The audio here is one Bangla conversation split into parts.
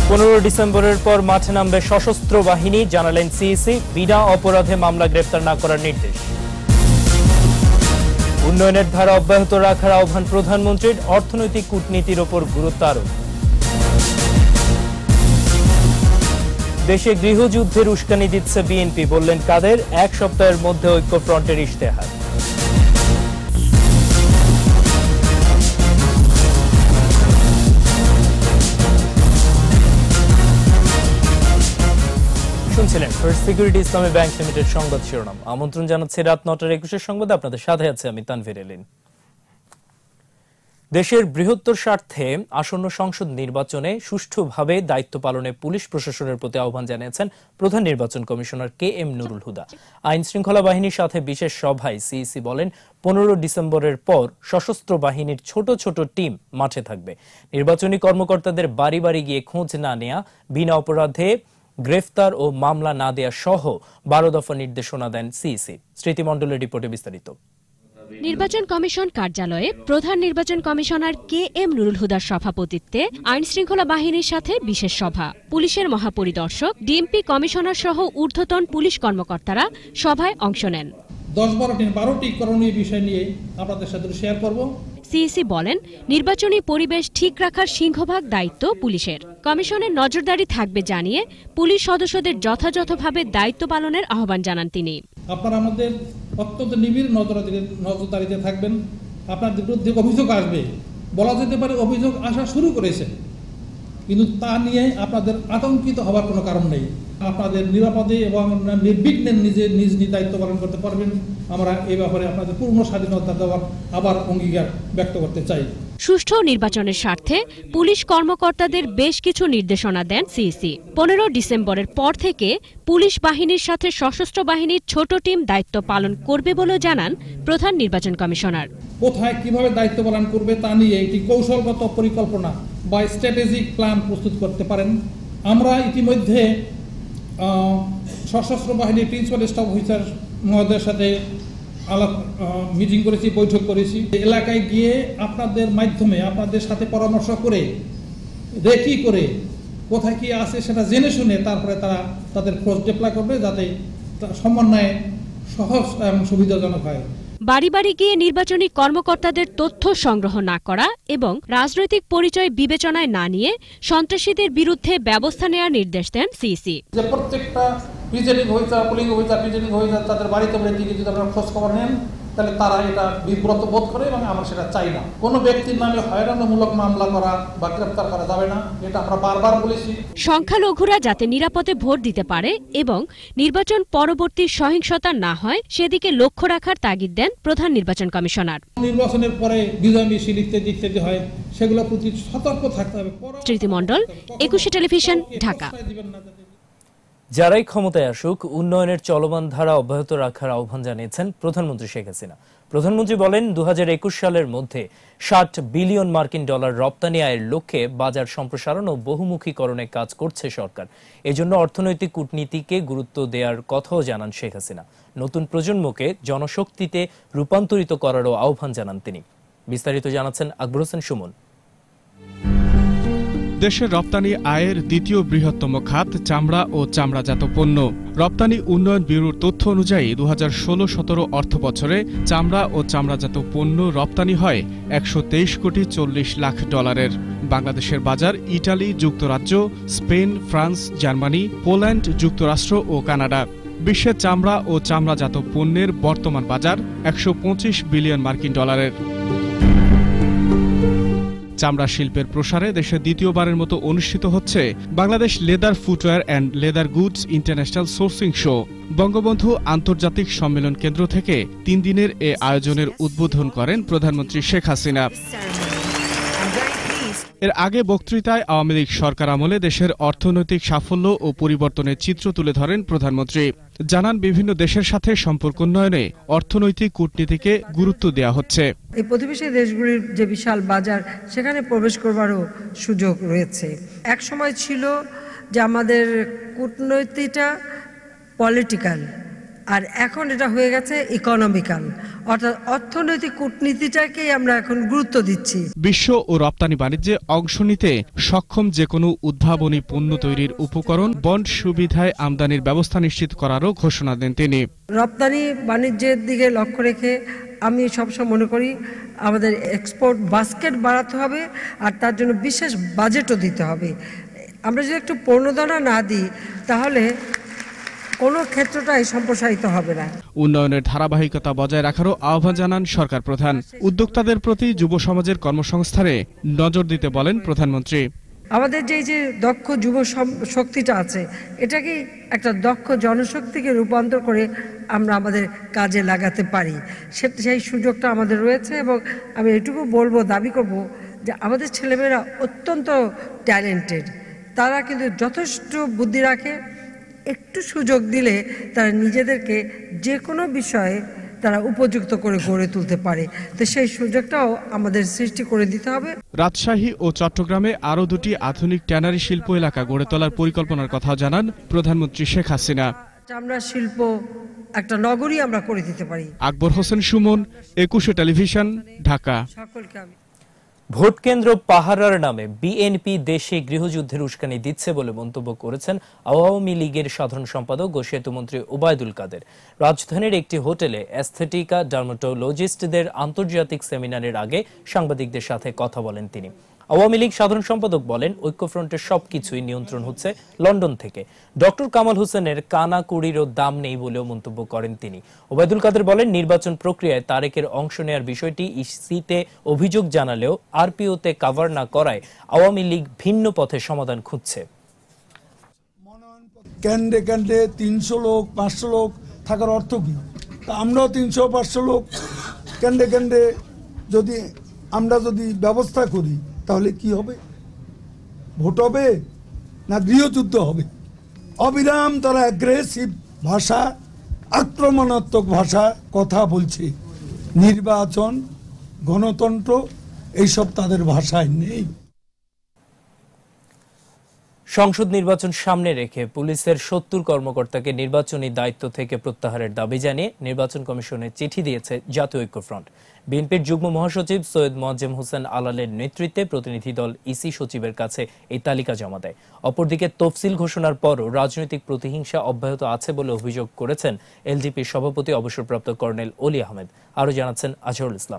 15 ডিসেম্বরের পর মাঠে নামবে সশস্ত্র বাহিনী, জানালেন সিইসি। বিনা অপরাধে মামলা গ্রেফতার না করার নির্দেশ। উন্নয়নের ধারা অব্যাহত রাখার আহ্বান প্রধানমন্ত্রীর, অর্থনৈতিক কূটনীতির ওপর গুরুত্ব আরোপ। দেশে গৃহযুদ্ধের উস্কানি দিচ্ছে বিএনপি, বললেন কাদের। এক সপ্তাহের মধ্যে ঐক্যফ্রন্টের ইশতেহার। শুনছিলেন first security Islami bank limited সংবাদ শিরোনাম। আমন্ত্রণ জানাচ্ছি রাত 9:21 সংবাদে। আপনাদের সাথে আছে আমি তানভীর এলিন। দেশের বৃহত্তর স্বার্থে আসন্ন সংসদ নির্বাচনে সুষ্ঠুভাবে দায়িত্ব পালনে পুলিশ প্রশাসনের প্রতি আহ্বান জানিয়েছেন প্রধান নির্বাচন কমিশনার KM নুরুল হুদা। আইন শৃঙ্খলা বাহিনীর সাথে বিশেষ সভায় সিইসি বলেন, 15 ডিসেম্বরের পর সশস্ত্র বাহিনীর ছোট ছোট টিম মাঠে থাকবে। নির্বাচনী কর্মকর্তাদের বাড়ি বাড়ি গিয়ে খোঁজ না নেয়া, বিনা অপরাধে গ্রেফতার ও মামলা না দেয়া সহ 12 দফা নির্দেশনা দেন সিইসি। স্মৃতিমণ্ডলের রিপোর্টে বিস্তারিত। নির্বাচন কমিশন কার্যালয়ে প্রধান নির্বাচন কমিশনার KM নুরুল হুদার সভাপতিত্বে আইন শৃঙ্খলা বাহিনীর সাথে বিশেষ সভা। পুলিশের মহাপরিদর্শক, ডিএমপি কমিশনার সহ ঊর্ধ্বতন পুলিশ কর্মকর্তারা সভায় অংশ নেন। 10-12টি করণীয় বিষয় নিয়ে আপনাদের সাথে শেয়ার করব। সিইসি বলেন, নির্বাচনী পরিবেশ ঠিক রাখার সিংহভাগ দায়িত্ব পুলিশের। কমিশনের নজরদারি থাকবে জানিয়ে পুলিশ সদস্যদের যথাযথভাবে দায়িত্ব পালনের আহ্বান জানান তিনি। আপনারা আমাদের অত্যন্ত নিবিড় নজরদারিতে থাকবেন। আপনাদের বিরুদ্ধে অভিযোগ আসবে, বলা যেতে পারে অভিযোগ আসা শুরু করেছে, কিন্তু তা নিয়ে আপনাদের আতঙ্কিত হওয়ার কোনো কারণ নেই। আপনাদের নিরাপদে এবং নির্বিঘ্নে নিজ দায়িত্ব পালন করতে পারবেন। আমরা এই ব্যাপারে আপনাদের পূর্ণ স্বাধীনতা দেওয়ার আবার অঙ্গীকার ব্যক্ত করতে চাই। সুষ্ঠু নির্বাচনের স্বার্থে পুলিশ কর্মকর্তাদের বেশ কিছু নির্দেশনা দেন সিইসি। 15 ডিসেম্বরের পর থেকে পুলিশ বাহিনীর সাথে সশস্ত্র বাহিনীর ছোট টিম দায়িত্ব পালন করবে বলে জানান প্রধান নির্বাচন কমিশনার। কোথায় কিভাবে দায়িত্ব পালন করবে তা নিয়ে একটি কৌশলগত পরিকল্পনা বা স্ট্র্যাটেজিক প্ল্যান প্রস্তুত করতে পারেন। আমরা ইতিমধ্যে সশস্ত্র বাহিনীর প্রিন্সিপাল স্টাফ অফিসার মহোদয়ের সাথে মিটিং করেছি, বৈঠক করেছি। এলাকায় গিয়ে আপনাদের মাধ্যমে আপনাদের সাথে পরামর্শ করে রেকি করে কোথায় কি আছে সেটা জেনে শুনে তারপরে তারা তাদের ফোর্স ডিপ্লয় করবে, যাতে সমন্বয়ে সহজ এবং সুবিধাজনক হয়। বাড়ি বাড়ি গিয়ে নির্বাচনী কর্মকর্তাদের তথ্য সংগ্রহ না করা এবং রাজনৈতিক পরিচয় বিবেচনায় না নিয়ে সন্ত্রাসীদের বিরুদ্ধে ব্যবস্থা নেওয়ার নির্দেশ দেন সিইসি। প্রত্যেকটা presiding officer, polling officer, presiding officer তাদের বাড়িতে গিয়ে যদি আপনারা খোঁজ খবর নেন, তাহলে তারা এটা বিব্রত বোধ করে এবং আমরা সেটা চাই না। কোনো ব্যক্তির নামে হয়রানিমূলক মামলা করা বা গ্রেফতার করা যাবে না, এটা আমরা বারবার বলেছি। সংখ্যালঘুরা যাতে নিরাপদে ভোট দিতে পারে এবং নির্বাচন পরবর্তী সহিংসতা না হয় সেদিকে লক্ষ্য রাখার তাগিদ দেন প্রধান নির্বাচন কমিশনার। নির্বাচনের পরে বিজয় মিছিল ইত্যাদি হয়, সেগুলো প্রতি সতর্ক থাকতে হবে। স্মৃতিমণ্ডল, 21 টেলিভিশন, ঢাকা। যারাই ক্ষমতায় আসুক, উন্নয়নের চলমান ধারা অব্যাহত রাখার আহ্বান জানিয়েছেন প্রধানমন্ত্রী শেখ হাসিনা। প্রধানমন্ত্রী বলেন, 2021 সালের মধ্যে $60 বিলিয়ন রপ্তানি আয়ের লক্ষ্যে বাজার সম্প্রসারণ ও বহুমুখীকরণে কাজ করছে সরকার। এজন্য অর্থনৈতিক কূটনীতিকে গুরুত্ব দেওয়ার কথাও জানান শেখ হাসিনা। নতুন প্রজন্মকে জনশক্তিতে রূপান্তরিত করারও আহ্বান জানান তিনি। বিস্তারিত জানাচ্ছেন আকবর হোসেন সুমন। দেশের রপ্তানি আয়ের দ্বিতীয় বৃহত্তম খাত চামড়া ও চামড়াজাত পণ্য। রপ্তানি উন্নয়ন ব্যুরোর তথ্য অনুযায়ী 2016-17 অর্থবছরে চামড়া ও চামড়াজাত পণ্য রপ্তানি হয় $123.40 কোটি। বাংলাদেশের বাজার ইটালি, যুক্তরাজ্য, স্পেন, ফ্রান্স, জার্মানি, পোল্যান্ড, যুক্তরাষ্ট্র ও কানাডা। বিশ্বের চামড়া ও চামড়াজাত পণ্যের বর্তমান বাজার $125 বিলিয়ন। চামড়া শিল্পের প্রসারে দেশে দ্বিতীয়বারের মতো অনুষ্ঠিত হচ্ছে Bangladesh leather footwear and leather goods international sourcing show. Bangabandhu আন্তর্জাতিক সম্মেলন কেন্দ্র থেকে 3 দিনের এ আয়োজনের উদ্বোধন করেন প্রধানমন্ত্রী শেখ হাসিনা। এর আগে বক্তৃতায় আওয়ামী লীগ সরকার আমলে দেশের অর্থনৈতিক সাফল্য ও পরিবর্তনের চিত্র তুলে ধরেন প্রধানমন্ত্রী। জানান, বিভিন্ন দেশের সাথে সম্পর্ক উন্নয়নে অর্থনৈতিক কূটনীতিকে গুরুত্ব দেওয়া হচ্ছে। এই প্রতিবেশী দেশগুলির যে বিশাল বাজার, সেখানে প্রবেশ করবারও সুযোগ রয়েছে। এক সময় ছিল যে আমাদের কূটনীতিটা পলিটিক্যাল, আর এখন এটা হয়ে গেছে ইকোনমিক্যাল। অর্থাৎ অর্থনৈতিক কূটনীতিটাকেই আমরা এখন গুরুত্ব দিচ্ছি। বিশ্ব ও রপ্তানি বাণিজ্যে অংশ নিতে সক্ষম যে কোনো উদ্ভাবনী পণ্য তৈরির উপকরণ বন্ড সুবিধায় আমদানির ব্যবস্থা নিশ্চিত করারও ঘোষণা দেন তিনি। রপ্তানি বাণিজ্যের দিকে লক্ষ্য রেখে আমি সবসময় মনে করি আমাদের এক্সপোর্ট বাস্কেট বাড়াতে হবে, আর তার জন্য বিশেষ বাজেটও দিতে হবে। আমরা যদি একটু প্রণোদনা না দিই তাহলে কোনো ক্ষেত্রটাই সম্প্রসারিত হবে না। উন্নয়নের ধারাবাহিকতা বজায় রাখারও আহ্বান জানান সরকার প্রধান। উদ্যোক্তাদের প্রতি যুব সমাজের কর্মসংস্থানে নজর দিতে বলেন প্রধানমন্ত্রী। আমাদের যে দক্ষ যুব শক্তিটা আছে, এটাকে একটা দক্ষ জনশক্তিকে রূপান্তর করে আমরা আমাদের কাজে লাগাতে পারি, সেই সুযোগটা আমাদের রয়েছে। এবং আমি এটুকু বলবো, দাবি করব যে আমাদের ছেলেমেয়েরা অত্যন্ত ট্যালেন্টেড, তারা কিন্তু যথেষ্ট বুদ্ধি রাখে। একটু সুযোগ দিলে তারা নিজেদেরকে যে কোনো বিষয়ে তারা উপযুক্ত করে গড়ে তুলতে পারে। তো সেই সুযোগটাও আমাদের সৃষ্টি করে দিতে হবে। রাজশাহী ও চট্টগ্রামে আরও 2টি আধুনিক ট্যানারি শিল্প এলাকা গড়ে তোলার পরিকল্পনার কথা জানান প্রধানমন্ত্রী শেখ হাসিনা। চামড়া শিল্প একটা নগরী আমরা করে দিতে পারি। আকবর হোসেন সুমন, 21 টেলিভিশন, ঢাকা। সকলকে আমি ভোট কেন্দ্র পাহারার নামে বিএনপি দেশে গৃহযুদ্ধের উস্কানি দিচ্ছে বলে মন্তব্য করেছেন আওয়ামী লীগের সাধারণ সম্পাদক ও সেতুমন্ত্রী ওবায়দুল কাদের। রাজধানীর একটি হোটেলে অ্যাস্থেটিকা ডার্মাটোলজিস্টদের আন্তর্জাতিক সেমিনারের আগে সাংবাদিকদের সাথে কথা বলেন তিনি। আওয়ামী লীগ সাধারণ সম্পাদক বলেন, ঐক্যফ্রন্টের সবকিছুই নিয়ন্ত্রণ হচ্ছে লন্ডন থেকে। ডক্টর কামাল হোসেনের কানাকুড়িরও দাম নেই বলেও মন্তব্য করেন তিনি। ওবায়দুল কাদের বলেন, নির্বাচন প্রক্রিয়ায় তারেকের অংশ নেওয়ার বিষয়টি ইসিতে অভিযোগ জানালেও আরপিওতে কভার না করায় আওয়ামী লীগ ভিন্ন পথে সমাধান খুঁজছে। কেন্দ্রে কেন্দ্রে 300 লোক 500 লোক থাকার অর্থ কি? আমরাও 300-500 লোক কেন্দ্রে কেন্দ্রে আমরা যদি ব্যবস্থা করি তাহলে কি হবে? ভোট হবে না গৃহযুদ্ধ হবে? অবিরাম তারা অ্যাগ্রেসিভ ভাষা, আক্রমণাত্মক ভাষা কথা বলছে। নির্বাচন, গণতন্ত্র এইসব তাদের ভাষায় নেই। সংসদ নির্বাচন সামনে রেখে পুলিশের 70 কর্মকর্তাকে নির্বাচনী দায়িত্ব থেকে প্রত্যাহারের দাবি জানিয়ে নির্বাচন কমিশনে চিঠি দিয়েছে জাতীয় ঐক্যফ্রন্ট। বিএনপির যুগ্ম মহাসচিব সৈয়দ মোয়াজ্জেম হোসেন আলালের নেতৃত্বে প্রতিনিধি দল ইসি সচিবের কাছে এই তালিকা জমা দেয়। অপরদিকে তফসিল ঘোষণার পরও রাজনৈতিক প্রতিহিংসা অব্যাহত আছে বলে অভিযোগ করেছেন এলজিপির সভাপতি অবসরপ্রাপ্ত কর্নেল অলি আহমেদ। আরও জানাচ্ছেন আজহারুল ইসলাম।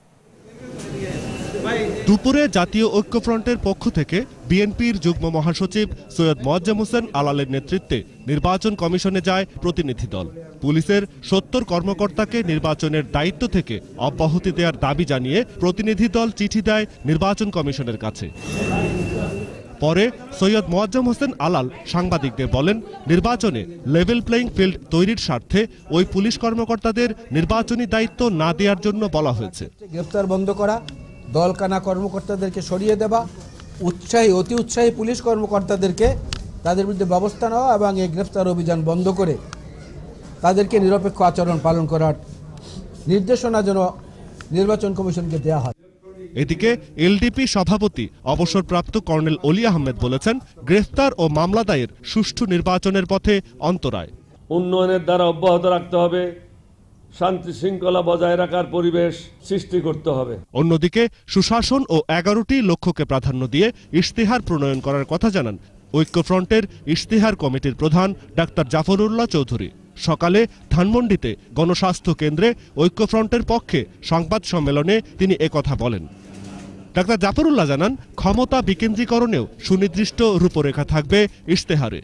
দুপুরে জাতীয় ঐক্যফ্রন্টের পক্ষ থেকে বিএনপির যুগ্ম মহাসচিব সৈয়দ মোয়াজ্জেম হোসেন আলালের নেতৃত্বে নির্বাচন কমিশনে যায় প্রতিনিধি দল। পুলিশের 70 কর্মকর্তাকে নির্বাচনের দায়িত্ব থেকে অব্যাহতি দেওয়ার দাবি জানিয়ে প্রতিনিধি দল চিঠি দেয় নির্বাচন কমিশনের কাছে। পরে সৈয়দ মোয়াজ্জেম হোসেন আলাল সাংবাদিকদের বলেন, নির্বাচনে লেভেল প্লেইং ফিল্ড তৈরির স্বার্থে ওই পুলিশ কর্মকর্তাদের নির্বাচনী দায়িত্ব না দেওয়ার জন্য বলা হয়েছে। গ্রেফতার বন্ধ করা, দলকানা কর্মকর্তাদেরকে সরিয়ে দেওয়া, অতি উৎসাহী পুলিশ কর্মকর্তাদেরকে তাদের বিরুদ্ধে ব্যবস্থা নেওয়া এবং এই গ্রেফতার অভিযান বন্ধ করে তাদেরকে নিরপেক্ষ আচরণ পালন করার নির্দেশনা যেন নির্বাচন কমিশনকে দেওয়া হয়। এদিকে এলডিপি সভাপতি অবসরপ্রাপ্ত কর্নেল অলি আহমেদ বলেছেন, গ্রেফতার ও মামলা দায়ের সুষ্ঠু নির্বাচনের পথে অন্তরায়। উন্নয়নের দ্বারা অব্যাহত রাখতে হবে, শান্তি শৃঙ্খলা বজায় রাখার পরিবেশ সৃষ্টি করতে হবে। অন্যদিকে সুশাসন ও 11টি লক্ষ্যকে প্রাধান্য দিয়ে ইশতেহার প্রণয়ন করার কথা জানান ঐক্যফ্রন্টের ইশতেহার কমিটির প্রধান ডাক্তার জাফরুল্লাহ চৌধুরী। সকালে ধানমন্ডিতে গণস্বাস্থ্য কেন্দ্রে ঐক্যফ্রন্টের পক্ষে সংবাদ সম্মেলনে তিনি একথা বলেন। ডাক্তার জাফরুল্লাহ জানান, ক্ষমতা বিকেন্দ্রীকরণেও সুনির্দিষ্ট রূপরেখা থাকবে ইশতেহারে।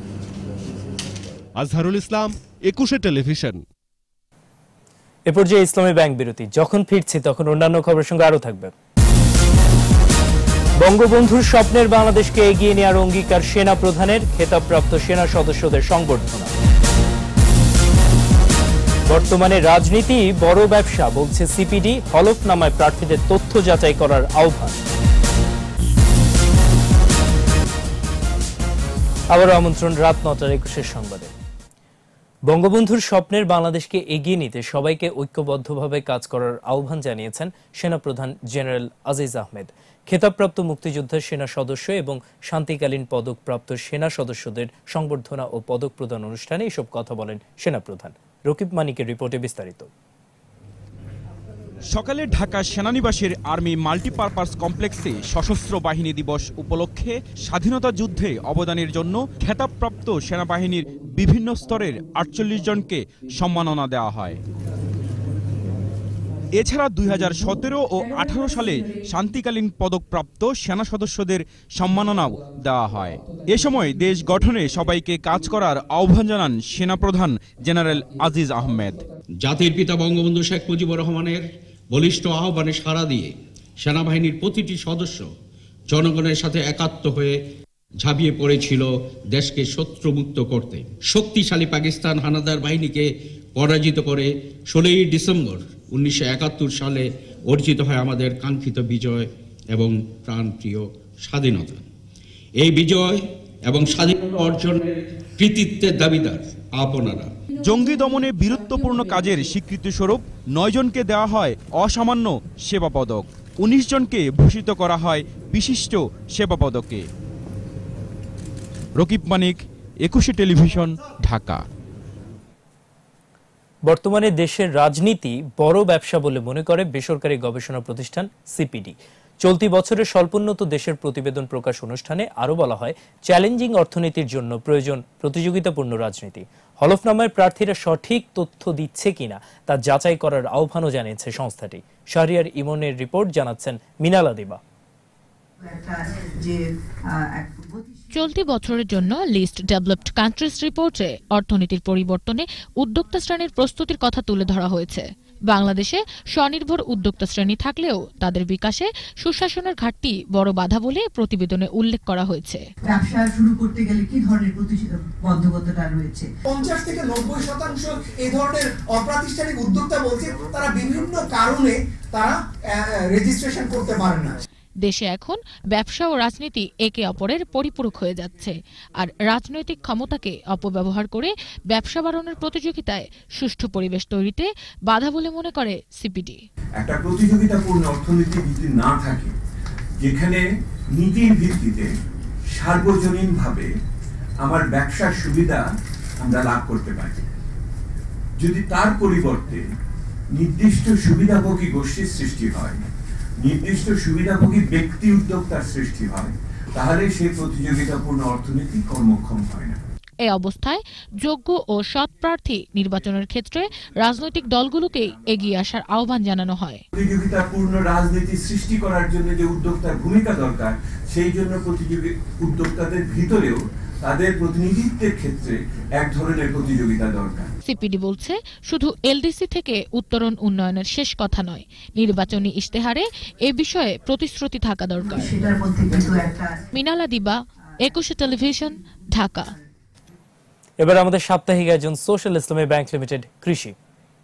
আজহারুল ইসলাম, 21 টেলিভিশন। এ পর্যায়ে ইসলামী ব্যাংক বিরতি। যখন ফিরছি তখন অন্যান্য খবরের সঙ্গে আরো থাকবে। বঙ্গবন্ধুর স্বপ্নের বাংলাদেশকে এগিয়ে নেওয়ার অঙ্গীকার সেনা প্রধানের, খেতাবপ্রাপ্ত সেনা সদস্যদের সংবর্ধনা। বর্তমানে রাজনীতি বড় ব্যবসা বলছে সিপিডি, হলফনামায় প্রার্থীদের তথ্য যাচাই করার আহ্বান। আবারও আমন্ত্রণ রাত 9:21 সংবাদে। বঙ্গবন্ধুর স্বপ্নের বাংলাদেশকে এগিয়ে নিতে সবাইকে ঐক্যবদ্ধভাবে কাজ করার আহ্বান জানিয়েছেন সেনাপ্রধান জেনারেল আজিজ আহমেদ। খেতাবপ্রাপ্ত মুক্তিযোদ্ধার সেনা সদস্য এবং শান্তিকালীন পদকপ্রাপ্ত সেনা সদস্যদের সংবর্ধনা ও পদক প্রদান অনুষ্ঠানে এসব কথা বলেন সেনাপ্রধান। রকিব মানিকের রিপোর্টে বিস্তারিত। সকালে ঢাকা সেনানিবাসের আর্মি মাল্টিপারপাস কমপ্লেক্সে সশস্ত্র বাহিনী দিবস উপলক্ষে স্বাধীনতা যুদ্ধে অবদানের জন্য খেতাবপ্রাপ্ত সেনাবাহিনীর বিভিন্ন স্তরের ৪৮ জনকে সম্মাননা দেওয়া হয়। এছাড়া ২০১৭ ও ১৮ সালে শান্তিকালীন পদকপ্রাপ্ত সেনা সদস্যদের সম্মাননাও দেওয়া হয়। এ সময় দেশ গঠনে সবাইকে কাজ করার আহ্বান জানান সেনাপ্রধান জেনারেল আজিজ আহমেদ। জাতির পিতা বঙ্গবন্ধু শেখ মুজিবুর রহমানের বলিষ্ঠ আহ্বানে সাড়া দিয়ে সেনাবাহিনীর প্রতিটি সদস্য জনগণের সাথে একাত্ম হয়ে ঝাঁপিয়ে পড়েছিল দেশকে শত্রুমুক্ত করতে। শক্তিশালী পাকিস্তান হানাদার বাহিনীকে পরাজিত করে ১৬ই ডিসেম্বর ১৯৭১ সালে অর্জিত হয় আমাদের কাঙ্ক্ষিত বিজয় এবং প্রাণপ্রিয় স্বাধীনতা। এই বিজয় এবং স্বাধীনতা অর্জনের কৃতিত্বের দাবিদার আপনারা। জঙ্গি দমনে বীরত্বপূর্ণ কাজের স্বীকৃতিস্বরূপ ৯ জনকে দেওয়া হয় অসামান্য সেবা পদক, ১৯ জনকে ভূষিত করা হয় বিশিষ্ট সেবা পদকে। রকিব মানিক, ২১ টেলিভিশন, ঢাকা। বর্তমানে দেশের রাজনীতি বড় ব্যবসা বলে মনে করে বেসরকারি গবেষণা প্রতিষ্ঠান সিপিডি। চলতি বছরের স্বল্পোন্নত দেশের প্রতিবেদন প্রকাশ অনুষ্ঠানে আরও বলা হয়, চ্যালেঞ্জিং অর্থনীতির জন্য প্রয়োজন প্রতিযোগিতাপূর্ণ রাজনীতি। হলফনামায় প্রার্থীরা সঠিক তথ্য দিচ্ছে কিনা তা যাচাই করার আহ্বানও জানিয়েছে সংস্থাটি। শাহরিয়ার ইমনের রিপোর্ট, জানাচ্ছেন মিনালা দিবা। চলতি বছরের জন্য লিস্ট ডেভেলপড কান্ট্রিজ রিপোর্টে অর্থনীতির পরিবর্তনে উদ্যোক্তা শ্রেণীর প্রস্তুতির কথা তুলে ধরা হয়েছে। বাংলাদেশে স্বনির্ভর উদ্যোক্তা শ্রেণী থাকলেও তাদের বিকাশে সুশাসনের ঘাটতি বড় বাধা বলে প্রতিবেদনে উল্লেখ করা হয়েছে। ব্যবসা শুরু করতে গেলে কি ধরনের প্রতিবন্ধকতা রয়েছে? ৫০ থেকে ৯০% এই ধরনের অপ্রাতিষ্ঠানিক উদ্যোক্তা বলছে তারা বিভিন্ন কারণে তারা রেজিস্ট্রেশন করতে পারে না। দেশে এখন ব্যবসা ও রাজনীতি একে অপরের পরিপূরক হয়ে যাচ্ছে, আর রাজনৈতিক ক্ষমতাকে অপব্যবহার করে ব্যবসা বাড়ানোর প্রতিযোগিতায় সুষ্ঠু পরিবেশ তৈরিতে বাধা বলে মনে করে সিপিডি। একটা প্রতিযোগিতাপূর্ণ অর্থনীতি যদি না থাকে, যেখানে নীতির ভিত্তিতে সার্বজনীনভাবে আমার ব্যবসার সুবিধা আমরা লাভ করতে পারি, যদি তার পরিবর্তে নির্দিষ্ট সুবিধাভোগী গোষ্ঠীর সৃষ্টি হয়, নির্দিষ্ট সুবিধাভোগী ব্যক্তি উদ্যোক্তার সৃষ্টি হয়, তাহলে সেই প্রতিযোগিতাপূর্ণ অর্থনীতি কর্মক্ষম হয় না। এই অবস্থায় যোগ্য ও সৎ প্রার্থী নির্বাচনের ক্ষেত্রে রাজনৈতিক দলগুলোকে এগিয়ে আসার আহ্বান জানানো হয়। প্রতিযোগিতাপূর্ণ রাজনীতি সৃষ্টি করার জন্য যে উদ্যোক্তার ভূমিকা দরকার, সেই জন্য প্রতিযোগী উদ্যোক্তাদের ভিতরেও তাদের প্রতিনিধিত্বের ক্ষেত্রে এক ধরনের প্রতিযোগিতা দরকার। সিপিডি বলছে, শুধু এলডিসি থেকে উত্তরণ উন্নয়নের শেষ কথা নয়, নির্বাচনী ইশতেহারে এ বিষয়ে প্রতিশ্রুতি থাকা দরকার। মিনালা দিবা, ২১ টেলিভিশন, ঢাকা। এবার আমাদের সাপ্তাহিক আয়োজন সোশ্যাল ইসলামী ব্যাংক লিমিটেড কৃষি।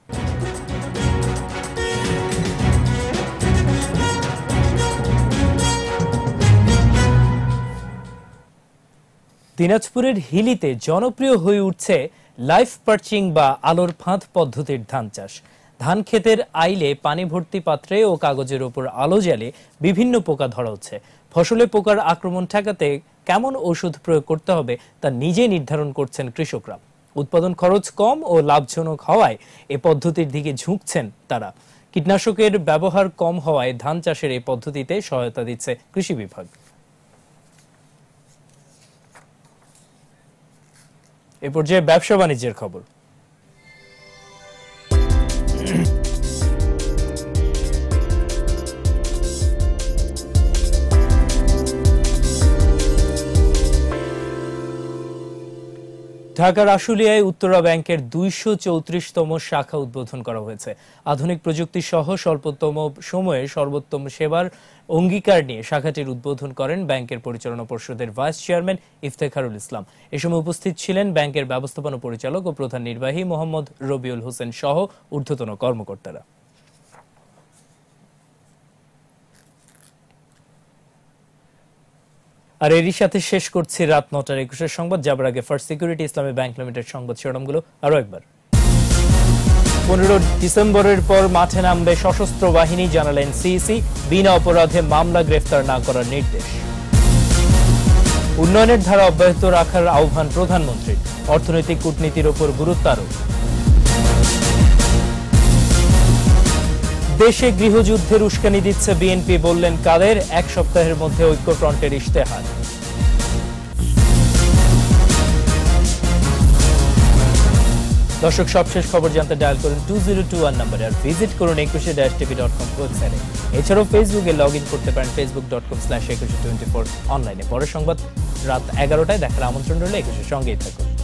দিনাজপুরের হিলিতে জনপ্রিয় হয়ে উঠছে লাইফ পার্চিং বা আলোর ফাঁদ পদ্ধতির ধান চাষ। ধান ক্ষেতের আইলে পানি ভর্তি পাত্রে ও কাগজের উপর আলো জ্বালে বিভিন্ন পোকা ধরা হচ্ছে। ফসলে পোকার আক্রমণ ঠেকাতে কেমন ওষুধ প্রয়োগ করতে হবে তা নিজে নির্ধারণ করছেন কৃষকরা। উৎপাদন খরচ কম ও লাভজনক হওয়ায় এ পদ্ধতির দিকে ঝুঁকছেন তারা। কীটনাশকের ব্যবহার কম হওয়ায় ধান চাষের এই পদ্ধতিতে সহায়তা দিচ্ছে কৃষি বিভাগ। এ পর্যায়ে ব্যবসা বাণিজ্যের খবর। ঢাকার আশুলিয়ায় উত্তরা ব্যাংকের ২৩৪তম শাখা উদ্বোধন করা হয়েছে। আধুনিক প্রযুক্তি সহ স্বল্পতম সময়ে সর্বোত্তম সেবার অঙ্গীকার নিয়ে শাখাটির উদ্বোধন করেন ব্যাংকের পরিচালনা পর্ষদের ভাইস চেয়ারম্যান ইফতেখারুল ইসলাম। এ সময় উপস্থিত ছিলেন ব্যাংকের ব্যবস্থাপনা পরিচালক ও প্রধান নির্বাহী মোহাম্মদ রবিউল হোসেন সহ ঊর্ধ্বতন কর্মকর্তারা। আর এরই সাথে শেষ করছি রাত ৯টার ২১ সংবাদ। যাবার আগে first security Islami bank limited সংবাদ শিরোনামগুলো আরো একবার। ১৫ ডিসেম্বরের পর মাঠে নামবে সশস্ত্র বাহিনী, জানালেন সিইসি। বিনা অপরাধে মামলা গ্রেফতার না করার নির্দেশ। উন্নয়নের ধারা অব্যাহত রাখার আহ্বান প্রধানমন্ত্রীর, অর্থনৈতিক কূটনীতির ওপর গুরুত্ব আরোপ। দেশে গৃহযুদ্ধের উস্কানি দিচ্ছে বিএনপি, বললেন কাদের। 1 সপ্তাহের মধ্যে ঐক্যফ্রন্টের ইশতেহার। দর্শক, সবশেষ খবর জানতে ডায়াল করুন 2021 নম্বরে আর ভিজিট করুন 21-tv.com ওয়েবসাইটে। এছাড়াও ফেসবুকে লগ ইন করতে পারেন facebook.com/2124 অনলাইনে। পরের সংবাদ রাত 11টায় দেখার আমন্ত্রণ রইল। 21-এর সঙ্গেই থাকুন।